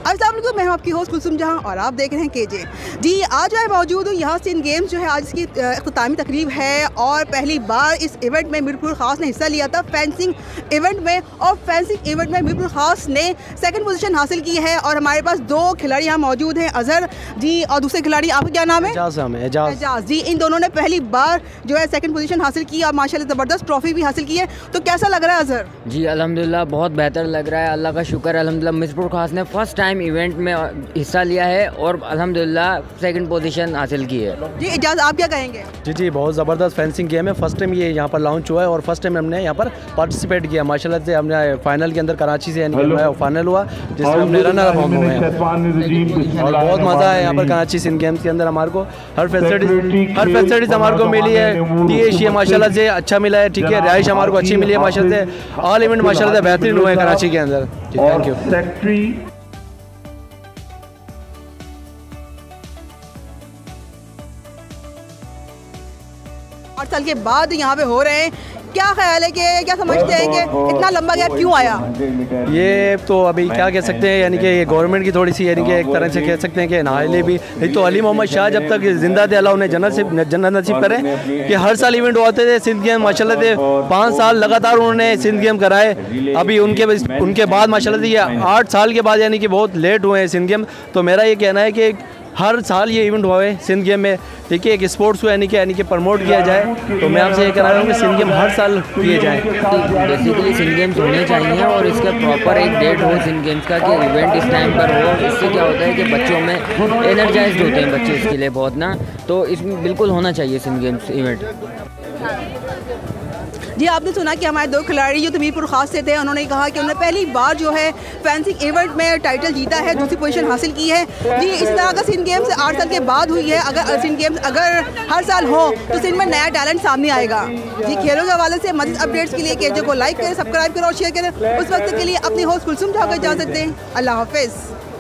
अस्सलाम वालेकुम, मैं हूं आपकी होस्ट कुलसुम जहां और आप देख रहे हैं केजे। जी, आज मैं मौजूद हूं यहाँ सिंध गेम्स जो है आज इसकी इख्तितामी तकरीब है और पहली बार इस इवेंट में मीरपुर ख़ास ने हिस्सा लिया था फेंसिंग इवेंट में, और फेंसिंग इवेंट में मीरपुर ख़ास ने सेकंड पोजीशन हासिल की है। और हमारे पास दो खिलाड़ी यहाँ मौजूद हैं, अजहर जी और दूसरे खिलाड़ी, आपका क्या नाम है? एजाज जी। इन दोनों ने पहली बार जो है सेकंड पोजीशन हासिल की और माशाल्लाह ज़बरदस्त ट्रॉफी भी हासिल की है। तो कैसा लग रहा है अजहर? जी अल्हम्दुलिल्लाह बहुत बेहतर लग रहा है, अल्लाह का शुक्र है। अल्हम्दुलिल्लाह मीरपुर ख़ास ने फर्स्ट टाइम इवेंट में हिस्सा लिया है और अल्हम्दुलिल्लाह सेकंड पोजीशन हासिल की है। जी एजाज, आप क्या कहेंगे? जी बहुत ज़बरदस्त फेंसिंग गेम है। फर्स्ट टाइम ये यहाँ पर लॉन्च हुआ है और फर्स्ट टाइम हमने यहाँ पर पार्टिसिपेट किया। माशाल्लाह से हमने फाइनल के अंदर कराची से फाइनल हुआ जिसमें हमने रनर अप हुए हैं और बहुत मज़ा है यहाँ पर कराची सिंध गेम्स के अंदर। हमारे को हर फैसिलिटीज़ हमारे को मिली है। टी एशिया माशाल्लाह से अच्छा मिला है, ठीक है। रिहाइश हमारे को अच्छी मिली है माशाल्लाह से। ऑल इवेंट माशाल्लाह से बेहतरीन हुआ है कराची के अंदर। Thank you. 8 साल के बाद यहाँ पे हो रहे हैं, क्या ख्याल है कि क्या समझते हैं कि इतना लंबा गैप क्यों आया? ये तो अभी क्या कह सकते हैं, यानी कि ये गवर्नमेंट की थोड़ी सी यानी कि एक तरह से कह सकते हैं कि नाहले भी नहीं। तो अली मोहम्मद शाह जब तक जिंदा थे, अल्लाह उन्हें जन्नत नसीब करें कि हर साल इवेंट होते थे सिंध गेम माशाल्लाह से। 5 साल लगातार उन्होंने सिंध गेम कराए। अभी उनके बाद माशाल्लाह से ये 8 साल के बाद यानी कि बहुत लेट हुए हैं सिंध गेम। तो मेरा ये कहना है कि हर साल ये इवेंट हुआ है सिंध गेम में, ठीक है। एक स्पोर्ट्स को यानी कि प्रमोट किया जाए। तो मैं आपसे ये कह रहा हूँ कि सिंध गेम हर साल किए जाए। बेसिकली सिंध गेम्स होने चाहिए और इसका प्रॉपर एक डेट हो सिंध गेम्स का कि इवेंट इस टाइम पर हो। इससे क्या होता है कि बच्चों में एनर्जाइज्ड होते हैं बच्चे इसके लिए बहुत ना। तो इसमें बिल्कुल होना चाहिए सिंध गेम्स इवेंट। जी, आपने सुना कि हमारे 2 खिलाड़ी जो मीरपुर ख़ास से थे, उन्होंने कहा कि उन्होंने पहली बार जो है फेंसिंग इवेंट में टाइटल जीता है, दूसरी पोजीशन हासिल की है। जी, इस तरह का सिंध गेम्स 8 साल के बाद हुई है। अगर सिंध गेम्स अगर हर साल हो तो सिंध में नया टैलेंट सामने आएगा। जी, खेलों के हवाले से मज़ीद अपडेट्स के लिए केजे को लाइक करें, सब्सक्राइब करें और शेयर करें। उस वक्त के लिए अपनी होस्ट कुलसुम जहां को जा सकते हैं। अल्लाह हाफिज़।